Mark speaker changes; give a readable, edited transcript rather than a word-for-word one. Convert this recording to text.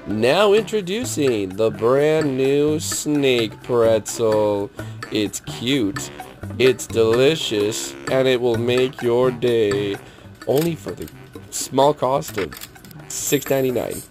Speaker 1: Now introducing the brand new snake pretzel. It's cute, it's delicious, and it will make your day. Only for the small cost of $6.99.